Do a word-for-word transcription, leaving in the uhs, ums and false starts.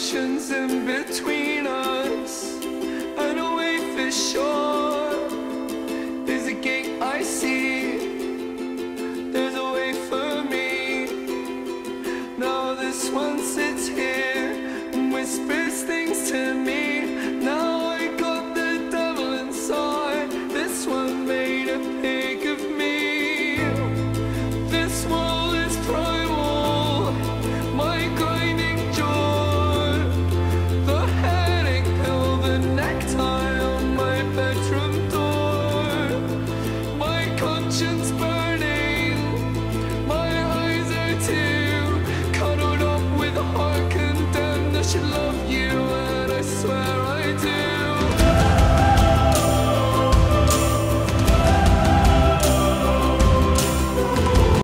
oceans in between us, and away for shore. There's a gate I see, there's a way for me. Now this one sits here and whispers things to me.